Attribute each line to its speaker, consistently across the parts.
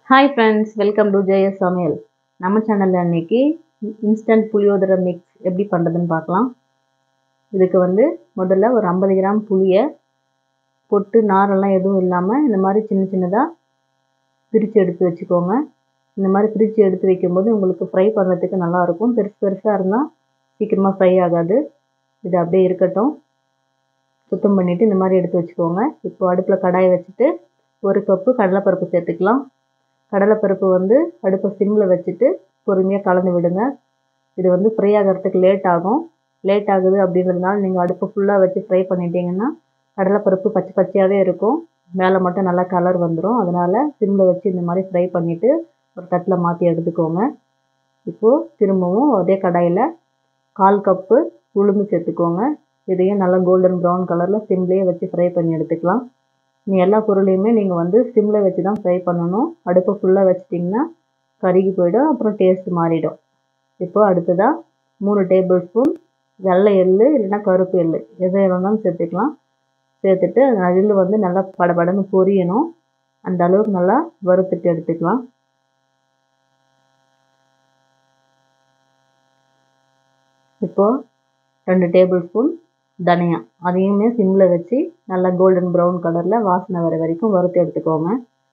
Speaker 1: Hi friends, welcome to Jeyas சமையல். நம்ம சேனலில் இன்றைக்கி இன்ஸ்டன்ட் புளியோதரை மிக்ஸ் எப்படி பண்ணுறதுன்னு பார்க்கலாம். இதுக்கு முதல்ல ஒரு 50 கிராம் புளியை பொட்டு நாரெல்லாம் எதுவும் இல்லாமல் இந்த மாதிரி சின்ன சின்னதாக பிரித்து எடுத்து வச்சுக்கோங்க. இந்த மாதிரி பிரித்து எடுத்து வைக்கும்போது உங்களுக்கு ஃப்ரை பண்ணுறதுக்கு நல்லாயிருக்கும். பெருசு பெருசாக இருந்தால் சீக்கிரமாக ஃப்ரை ஆகாது. இது அப்படியே இருக்கட்டும். சுத்தம் பண்ணிவிட்டு இந்த மாதிரி எடுத்து வச்சுக்கோங்க. இப்போ அடுப்பில் கடாயை வச்சுட்டு 1 கப்பு கடலைப்பருப்பு சேர்த்துக்கலாம். கடலைப்பருப்பு அடுப்பை சிம்மில் வச்சுட்டு பொறுமையாக கலந்து விடுங்க. இது ஃப்ரை ஆகிறதுக்கு லேட் ஆகுது அப்படின்றதுனால நீங்கள் அடுப்பை ஃபுல்லாக வச்சு ஃப்ரை பண்ணிட்டீங்கன்னா கடலைப்பருப்பு பச்சை பச்சையாகவே இருக்கும். மேலே மட்டும் நல்லா கலர் வந்துடும். அதனால் சிம்மில் வச்சு இந்த மாதிரி ஃப்ரை பண்ணிவிட்டு ஒரு தட்டில் மாற்றி எடுத்துக்கோங்க. இப்போது திரும்பவும் அதே கடாயில் 1/4 கப்பு உளுந்து சேர்த்துக்கோங்க. இதையும் நல்லா கோல்டன் ப்ரௌன் கலரில் சிம்லேயே வச்சு ஃப்ரை பண்ணி எடுத்துக்கலாம். எல்லா பொருளையுமே நீங்கள் சிம்மில் வச்சு தான் ஃப்ரை பண்ணணும். அடுப்பை ஃபுல்லாக வச்சிட்டிங்கன்னா கருகி போயிடும், அப்புறம் டேஸ்ட் மாறிடும். இப்போது அடுத்ததாக 3 டேபிள் ஸ்பூன் வெள்ளை எள்ளு இல்லைன்னா கருப்பு எள்ளு எதை வேணாலும் சேர்த்துக்கலாம். சேர்த்துட்டு எள்ளு நல்லா படபடன்னு பொரியணும். அந்த அளவுக்கு நல்லா வறுத்துட்டு எடுத்துக்கலாம். இப்போது 2 டேபிள் ஸ்பூன் தனியா, அதையுமே சிம்மில் வச்சு நல்லா கோல்டன் ப்ரௌன் கலரில் வாசனை வர வரைக்கும் வறுத்து எடுத்துக்கோங்க.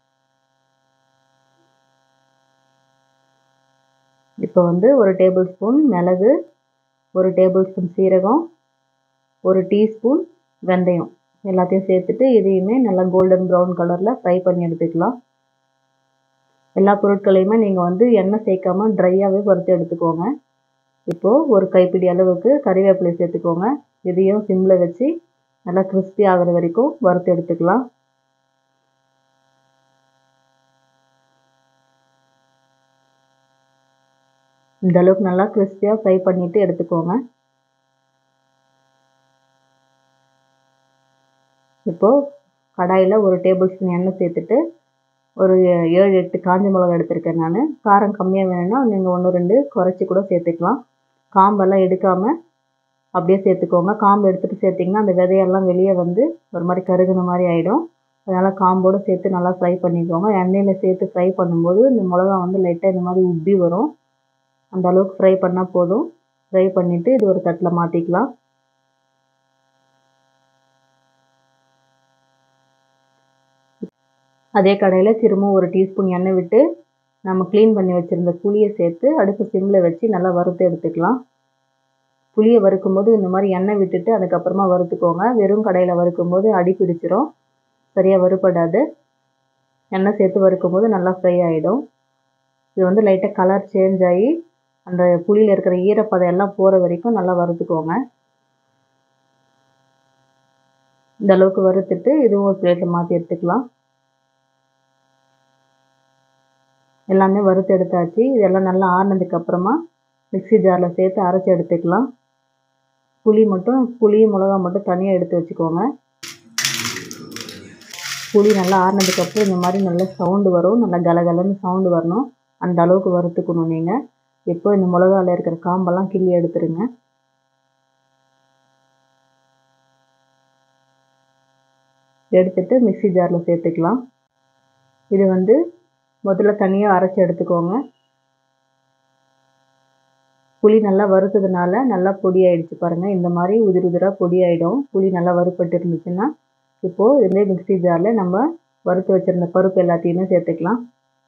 Speaker 1: இப்போ 1 டேபிள் ஸ்பூன் மிளகு, 1 டேபிள் ஸ்பூன் சீரகம், 1 டீஸ்பூன் வெந்தயம் எல்லாத்தையும் சேர்த்துட்டு இதையுமே நல்லா கோல்டன் ப்ரௌன் கலரில் ஃப்ரை பண்ணி எடுத்துக்கலாம். எல்லா பொருட்களையுமே நீங்கள் எண்ணெய் சேர்க்காமல் ட்ரையாகவே வறுத்து எடுத்துக்கோங்க. இப்போது ஒரு கைப்பிடி அளவுக்கு கறிவேப்பிலை சேர்த்துக்கோங்க. இதையும் சிம்மில் வச்சு நல்லா கிறிஸ்பி ஆகிற வரைக்கும் வறுத்து எடுத்துக்கலாம். இந்த அளவுக்கு நல்லா கிறிஸ்பியாக ஃப்ரை பண்ணிவிட்டு எடுத்துக்கோங்க. இப்போது கடாயில் 1 டேபிள் ஸ்பூன் எண்ணெய் சேர்த்துட்டு ஒரு 7-8 காஞ்ச மிளகா எடுத்திருக்கேன். நான் காரம் கம்மியாக வேணும்னா நீங்கள் 1-2 குறைச்சி கூட சேர்த்துக்கலாம். காம்பெல்லாம் எடுக்காமல் அப்படியே சேர்த்துக்கோங்க. காம்பு எடுத்துகிட்டு சேர்த்திங்கன்னா அந்த விதையெல்லாம் வெளியே ஒரு மாதிரி கருகுன மாதிரி ஆகிடும். அதனால் காம்போடு சேர்த்து நல்லா ஃப்ரை பண்ணிக்கோங்க. எண்ணெயில் சேர்த்து ஃப்ரை பண்ணும்போது இந்த மிளகா லைட்டாக இந்த மாதிரி உப்பி வரும். அந்த அளவுக்கு ஃப்ரை பண்ணால் போதும். ஃப்ரை பண்ணிவிட்டு இது ஒரு தட்டில் மாற்றிக்கலாம். அதே கடாயில் திரும்ப 1 டீஸ்பூன் எண்ணெய் விட்டு நம்ம க்ளீன் பண்ணி வச்சுருந்த புளியை சேர்த்து அடுப்பு சிம்மில் வச்சு நல்லா வறுத்து எடுத்துக்கலாம். புளியை வறுக்கும்போது இந்த மாதிரி எண்ணெய் விட்டுட்டு அதுக்கப்புறமா வறுத்துக்கோங்க. வெறும் கடாயில் வறுக்கும்போது அடி பிடிச்சிரும், சரியாக வறுபடாது. எண்ணெய் சேர்த்து வறுக்கும்போது நல்லா ஃப்ரை ஆகிடும். இது லைட்டாக கலர் சேஞ்ச் ஆகி அந்த புளியில் இருக்கிற ஈரப்பதம் எல்லாம் போகிற வரைக்கும் நல்லா வறுத்துக்கோங்க. இந்த அளவுக்கு வறுத்துட்டு இதுவும் ஒரு பிளேட்டில் மாற்றி எடுத்துக்கலாம். எல்லாமே வறுத்து எடுத்தாச்சு. இதெல்லாம் நல்லா ஆறினதுக்கப்புறமா மிக்ஸி ஜாரில் சேர்த்து அரைச்சி எடுத்துக்கலாம். புளி மிளகா மட்டும் தனியாக எடுத்து வச்சுக்கோங்க. புளி நல்லா ஆறினதுக்கப்புறம் இந்த மாதிரி நல்லா சவுண்டு வரும், நல்லா கலகலன்னு சவுண்டு வரணும். அந்த அளவுக்கு வறுத்துக்கணும் நீங்கள். இப்போ இந்த மிளகாவில் இருக்கிற காம்பெல்லாம் கிள்ளி எடுத்துருங்க. எடுத்துட்டு மிக்ஸி ஜாரில் சேர்த்துக்கலாம். இது முதல்ல தனியாக அரைச்சி எடுத்துக்கோங்க. புளி நல்லா வறுத்ததுனால நல்லா பொடி ஆகிடுச்சு பாருங்கள். இந்த மாதிரி உதிர் உதிராக பொடி ஆகிடும் புளி நல்லா வறுப்பட்டு இருந்துச்சுன்னா. இப்போது இதே மிக்ஸி ஜாரில் நம்ம வறுத்து வச்சுருந்த பருப்பு எல்லாத்தையுமே சேர்த்துக்கலாம்.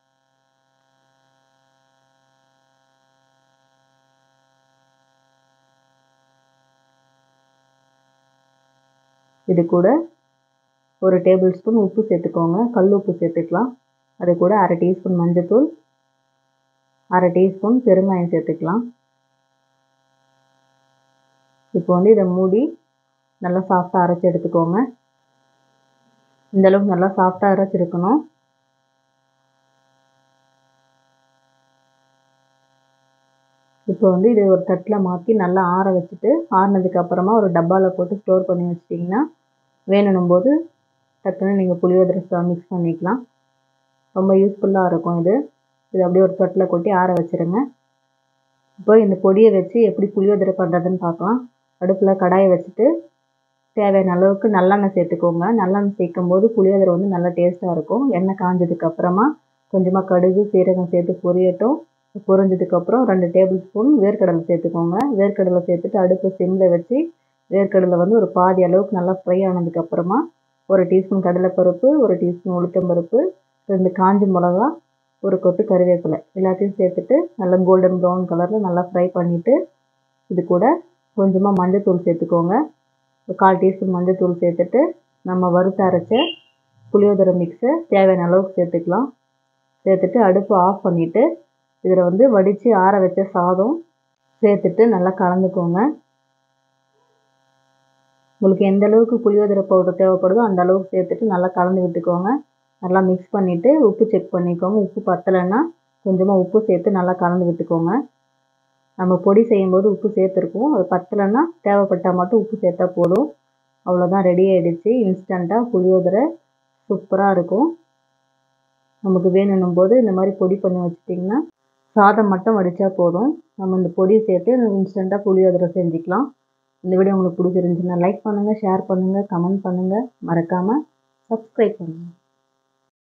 Speaker 1: இது கூட 1 டேபிள் ஸ்பூன் உப்பு சேர்த்துக்கோங்க. கல் உப்பு சேர்த்துக்கலாம். அது கூட 1/2 டீஸ்பூன் மஞ்சள்தூள், 1/2 டீஸ்பூன் பெருங்காயம் சேர்த்துக்கலாம். இப்போ இதை மூடி நல்லா சாஃப்டாக அரைச்சி எடுத்துக்கோங்க. இந்த அளவுக்கு நல்லா சாஃப்டாக அரைச்சிருக்கணும். இப்போ இது ஒரு தட்டில் மாற்றி நல்லா ஆற வச்சுட்டு ஆறினதுக்கப்புறமா ஒரு டப்பாவில் போட்டு ஸ்டோர் பண்ணி வச்சிட்டிங்கன்னா வேணும் போது டக்குன்னு நீங்கள் புளியோதரை மிக்ஸ் பண்ணிக்கலாம். ரொம்ப யூஸ்ஃபுல்லாக இருக்கும். இது அப்படியே ஒரு தட்டில் கொட்டி ஆற வச்சுருங்க. இப்போ இந்த பொடியை வச்சு எப்படி புளியோதரை பண்ணுறதுன்னு பார்க்கலாம். அடுப்பில் கடாயை வச்சுட்டு தேவையான அளவுக்கு நல்லெண்ணெய் சேர்த்துக்கோங்க. நல்லெண்ணெய் சேர்க்கும் போது புளியோதரை நல்லா டேஸ்ட்டாக இருக்கும். எண்ணெய் காஞ்சதுக்கப்புறமா கொஞ்சமாக கடுகு சீரகம் சேர்த்து பொரியட்டும். பொரிஞ்சதுக்கப்புறம் 2 டேபிள் ஸ்பூன் வேர்க்கடலை சேர்த்துக்கோங்க. வேர்க்கடலை சேர்த்துட்டு அடுப்பை சிம்மில் வச்சு வேர்க்கடலை வந்து ஒரு பாதி அளவுக்கு நல்லா ஃப்ரை ஆனதுக்கப்புறமா 1 டீஸ்பூன் கடலைப்பருப்பு, 1 டீஸ்பூன் உளுத்தம்பருப்பு, 2 காஞ்ச மிளகா, 1 கொத்து கருவேப்பிலை எல்லாத்தையும் சேர்த்துட்டு நல்லா கோல்டன் ப்ரௌன் கலரில் நல்லா ஃப்ரை பண்ணிவிட்டு இது கூட கொஞ்சமாக மஞ்சத்தூள் சேர்த்துக்கோங்க. 1/4 டீஸ்பூன் மஞ்சத்தூள் சேர்த்துட்டு நம்ம வறுத்து அரைச்ச புளியோதரை மிக்ஸை தேவையான அளவுக்கு சேர்த்துக்கலாம். சேர்த்துட்டு அடுப்பு ஆஃப் பண்ணிவிட்டு இதில் வந்து வடித்து ஆற வச்ச சாதம் சேர்த்துட்டு நல்லா கலந்துக்கோங்க. உங்களுக்கு எந்த அளவுக்கு புளியோதரை பவுடர் தேவைப்படுதோ அந்த அளவுக்கு சேர்த்துட்டு நல்லா கலந்து விட்டுக்கோங்க. நல்லா மிக்ஸ் பண்ணிவிட்டு உப்பு செக் பண்ணிக்கோங்க. உப்பு பத்தலைன்னா கொஞ்சமாக உப்பு சேர்த்து நல்லா கலந்து விட்டுக்கோங்க. நம்ம பொடி செய்யும்போது உப்பு சேர்த்துருக்கோம். அது பத்தலைன்னா தேவைப்பட்டால் மட்டும் உப்பு சேர்த்தா போதும். அவ்வளோதான், ரெடி ஆகிடுச்சு. இன்ஸ்டண்ட்டாக புளியோதரை சூப்பராக இருக்கும். நமக்கு வேணும்னும் போது இந்த மாதிரி பொடி பண்ணி வச்சிட்டிங்கன்னா சாதம் மட்டும் வடித்தா போதும். நம்ம இந்த பொடி சேர்த்து இன்ஸ்டண்ட்டாக புளியோதரை செஞ்சுக்கலாம். இந்த வீடியோ உங்களுக்கு பிடிச்சிருந்துச்சுன்னா லைக் பண்ணுங்கள், ஷேர் பண்ணுங்கள், கமெண்ட் பண்ணுங்கள், மறக்காமல் சப்ஸ்கிரைப் பண்ணுங்கள்.